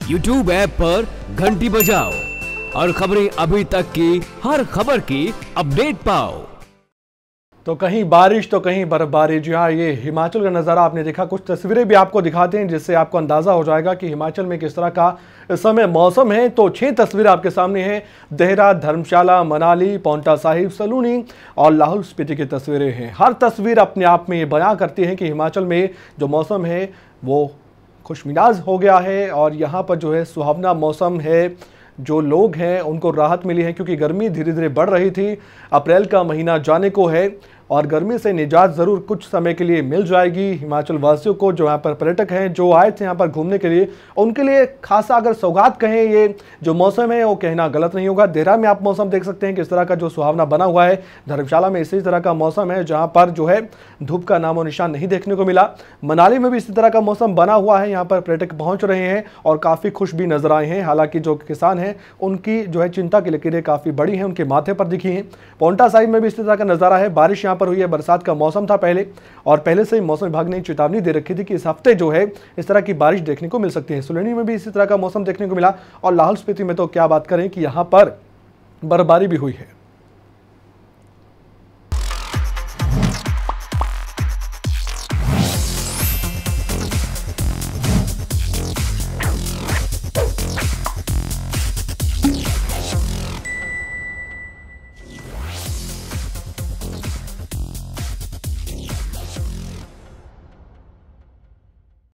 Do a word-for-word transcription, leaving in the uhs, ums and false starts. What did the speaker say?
YouTube app पर घंटी बजाओ और खबरें अभी तक की हर खबर की अपडेट पाओ। तो कहीं बारिश तो कहीं बर्फबारी। जी हाँ, ये हिमाचल का नज़ारा आपने देखा। कुछ तस्वीरें भी आपको दिखाते हैं जिससे आपको अंदाज़ा हो जाएगा कि हिमाचल में किस तरह का इस समय मौसम है। तो छह तस्वीरें आपके सामने हैं। देहरा, धर्मशाला, मनाली, पांवटा साहिब, सलूनी और लाहौल स्पीति की तस्वीरें हैं। हर तस्वीर अपने आप में ये बयां करती है कि हिमाचल में जो मौसम है वो खुशमिजाज हो गया है और यहाँ पर जो है सुहावना मौसम है। जो लोग हैं उनको राहत मिली है क्योंकि गर्मी धीरे धीरे बढ़ रही थी। अप्रैल का महीना जाने को है और गर्मी से निजात ज़रूर कुछ समय के लिए मिल जाएगी हिमाचल वासियों को। जो यहाँ पर पर्यटक हैं जो आए थे यहाँ पर घूमने के लिए, उनके लिए खासा अगर सौगात कहें ये जो मौसम है वो कहना गलत नहीं होगा। देहरा में आप मौसम देख सकते हैं किस तरह का जो सुहावना बना हुआ है। धर्मशाला में इसी तरह का मौसम है जहाँ पर जो है धूप का नामो निशान नहीं देखने को मिला। मनाली में भी इसी तरह का मौसम बना हुआ है। यहाँ पर पर्यटक पहुँच रहे हैं और काफ़ी खुश भी नजर आए हैं। हालांकि जो किसान हैं उनकी जो है चिंता की लकीरें काफ़ी बड़ी हैं, उनके माथे पर दिखी हैं। पांवटा साहिब में भी इसी तरह का नज़ारा है। बारिश यहाँ पर हुई है, बरसात का मौसम था पहले और पहले से ही मौसम विभाग ने चेतावनी दे रखी थी कि इस हफ्ते जो है इस तरह की बारिश देखने को मिल सकती है। सोलनी में भी इसी तरह का मौसम देखने को मिला और लाहौल स्पीति में तो क्या बात करें कि यहाँ पर बर्फबारी भी हुई है।